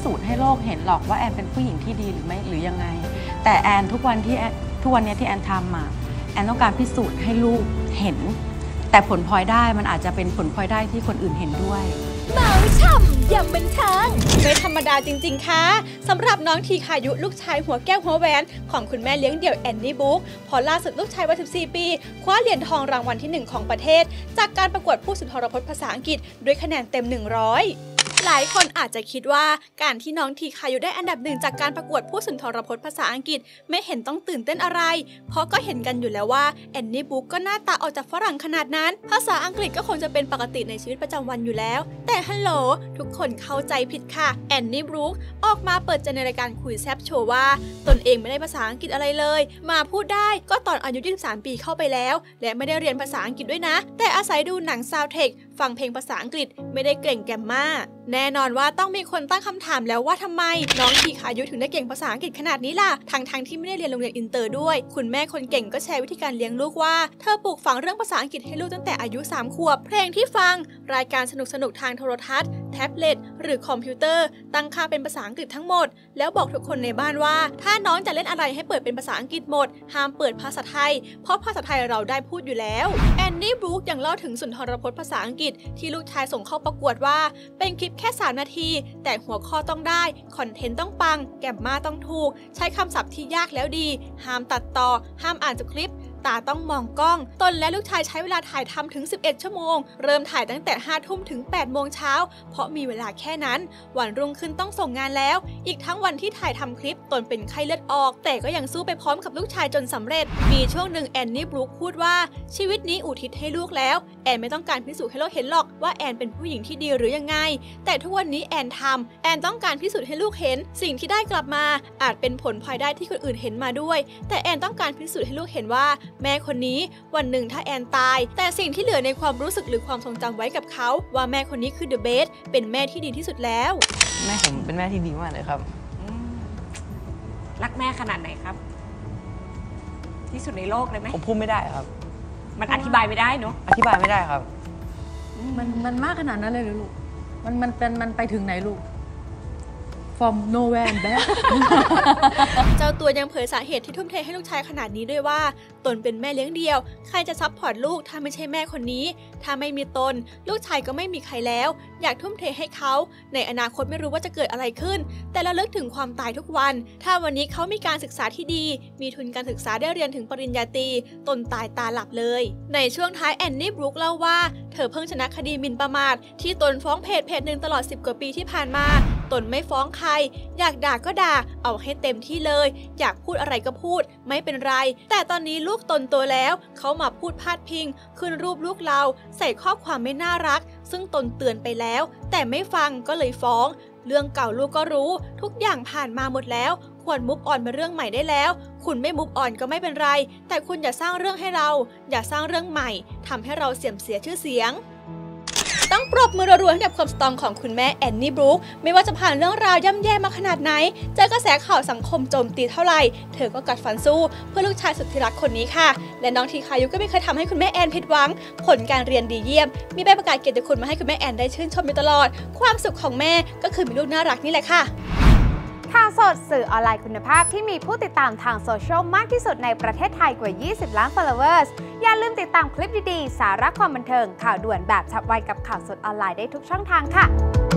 สูจน์ให้โลกเห็นหรอกว่าแอนเป็นผู้หญิงที่ดีหรือไม่หรือยังไงแต่แอนทุกวันนี้ที่แอนทำมาแอนต้องการพิสูจน์ให้ลูกเห็นแต่ผลพลอยได้มันอาจจะเป็นผลพลอยได้ที่คนอื่นเห็นด้วยเมาช่ำยำบันเทิงไม่ธรรมดาจริงๆค่ะสำหรับน้องทีคายุลูกชายหัวแก้วหัวแหวนของคุณแม่เลี้ยงเดี่ยวแอนนี่บุ๊กพอล่าสุดลูกชายวัย14 ปีคว้าเหรียญทองรางวัลที่1ของประเทศจากการประกวดผู้สุนทรพจน์ภาษาอังกฤษด้วยคะแนนเต็ม100หลายคนอาจจะคิดว่าการที่น้องทีคายุได้อันดับ1จากการประกวดผู้สุนทรพจน์ภาษาอังกฤษไม่เห็นต้องตื่นเต้นอะไรเพราะก็เห็นกันอยู่แล้วว่าแอนนี่บุ๊กก็หน้าตาออกจากฝรั่งขนาดนั้นภาษาอังกฤษก็คงจะเป็นปกติในชีวิตประจำวันอยู่แล้วแต่ฮัลโหลทุกคนเข้าใจผิดค่ะแอนนี่บุ๊กออกมาเปิดใจในรายการคุยแซบโชว์ว่าตนเองไม่ได้ภาษาอังกฤษอะไรเลยมาพูดได้ก็ตอนอายุ23 ปีเข้าไปแล้วและไม่ได้เรียนภาษาอังกฤษด้วยนะแต่อาศัยดูหนังซาวด์เทคฟังเพลงภาษาอังกฤษไม่ได้เก่งแกรมมาแน่นอนว่าต้องมีคนตั้งคำถามแล้วว่าทำไมน้องทีคายุถึงได้เก่งภาษาอังกฤษขนาดนี้ล่ะทั้งที่ไม่ได้เรียนโรงเรียนอินเตอร์ด้วยคุณแม่คนเก่งก็แชร์วิธีการเลี้ยงลูกว่าเธอปลูกฝังเรื่องภาษาอังกฤษให้ลูกตั้งแต่อายุ3 ขวบเพลงที่ฟังรายการสนุกทางโทรทัศน์แท็บเล็ตหรือคอมพิวเตอร์ตั้งค่าเป็นภาษาอังกฤษทั้งหมดแล้วบอกทุกคนในบ้านว่าถ้าน้องจะเล่นอะไรให้เปิดเป็นภาษาอังกฤษหมดห้ามเปิดภาษาไทยเพราะภาษาไทยเราได้พูดอยู่แล้วแอนนี่บรูคยังเล่าถึงสุนทรพจน์ภาษาอังกฤษที่ลูกชายส่งเข้าประกวดว่าเป็นคลิปแค่3 นาทีแต่หัวข้อต้องได้คอนเทนต์ต้องปังแกมมาต้องถูกใช้คำศัพท์ที่ยากแล้วดีห้ามตัดต่อห้ามอ่านจากคลิปตาต้องมองกล้องตนและลูกชายใช้เวลาถ่ายทำถึง11 ชั่วโมงเริ่มถ่ายตั้งแต่5 ทุ่มถึง8 โมงเช้าเพราะมีเวลาแค่นั้นวันรุ่งขึ้นต้องส่งงานแล้วอีกทั้งวันที่ถ่ายทำคลิปตนเป็นไข้เลือดออกแต่ก็ยังสู้ไปพร้อมกับลูกชายจนสำเร็จมีช่วงหนึ่งแอนนี่บรูคพูดว่าชีวิตนี้อุทิศให้ลูกแล้วแอนไม่ต้องการพิสูจน์ให้โลกเห็นหรอกว่าแอนเป็นผู้หญิงที่ดีหรือยังไงแต่ทุกวันนี้แอนต้องการพิสูจน์ให้ลูกเห็นสิ่งที่ได้กลับมาอาจเป็นผลพลอยได้ที่คนอื่นเห็นมาด้วยแต่แอนต้องการพิสูจน์ให้ลูกเห็นว่าแม่คนนี้วันหนึ่งถ้าแอนตายแต่สิ่งที่เหลือในความรู้สึกหรือความทรงจำไว้กับเขาว่าแม่คนนี้คือ The Best เป็นแม่ที่ดีที่สุดแล้วแม่ผมเป็นแม่ที่ดีมากเลยครับรักแม่ขนาดไหนครับที่สุดในโลกเลยไหมผมพูดไม่ได้ครับมันอธิบายไม่ได้เนาะอธิบายไม่ได้ครับมันมากขนาดนั้นเลยหรือลูกมันไปถึงไหนลูก from nowhere and back เจ้าตัวยังเผยสาเหตุที่ทุ่มเทให้ลูกชายขนาดนี้ด้วยว่าตนเป็นแม่เลี้ยงเดี่ยวใครจะซัพพอร์ตลูกถ้าไม่ใช่แม่คนนี้ถ้าไม่มีตนลูกชายก็ไม่มีใครแล้วอยากทุ่มเทให้เขาในอนาคตไม่รู้ว่าจะเกิดอะไรขึ้นแต่ระลึกถึงความตายทุกวันถ้าวันนี้เขามีการศึกษาที่ดีมีทุนการศึกษาได้เรียนถึงปริญญาตรีตนตายตาหลับเลยในช่วงท้ายแอนนี่บรูคเล่าว่าเธอเพิ่งชนะคดีหมิ่นประมาทที่ตนฟ้องเพจหนึ่งตลอด10 กว่าปีที่ผ่านมาตนไม่ฟ้องใครอยากด่าก็ด่าเอาให้เต็มที่เลยอยากพูดอะไรก็พูดไม่เป็นไรแต่ตอนนี้ลูกตนโตแล้วเขามาพูดพาดพิงขึ้นรูปลูกเราใส่ข้อความไม่น่ารักซึ่งตนเตือนไปแล้วแต่ไม่ฟังก็เลยฟ้องเรื่องเก่าลูกก็รู้ทุกอย่างผ่านมาหมดแล้วควรมุฟออนมาเรื่องใหม่ได้แล้วคุณไม่มุฟออนก็ไม่เป็นไรแต่คุณอย่าสร้างเรื่องให้เราอย่าสร้างเรื่องใหม่ทำให้เราเสื่อมเสียชื่อเสียงต้องปรบมือรัวๆให้กับความสตรองของคุณแม่แอนนี่บรูคไม่ว่าจะผ่านเรื่องราวย่ำแย่มาขนาดไหนเจอกระแสข่าวสังคมโจมตีเท่าไหร่เธอก็กัดฟันสู้เพื่อลูกชายสุดที่รักคนนี้ค่ะและน้องทีคายุก็ไม่เคยทำให้คุณแม่แอนผิดหวังผลการเรียนดีเยี่ยมมีใบประกาศเกียรติคุณมาให้คุณแม่แอนได้ชื่นชมอยู่ตลอดความสุขของแม่ก็คือมีลูกน่ารักนี่แหละค่ะข่าวสดสื่อออนไลน์คุณภาพที่มีผู้ติดตามทางโซเชียลมากที่สุดในประเทศไทยกว่า 20 ล้าน followers อย่าลืมติดตามคลิปดีๆสาระความบันเทิงข่าวด่วนแบบฉับไวกับข่าวสดออนไลน์ได้ทุกช่องทางค่ะ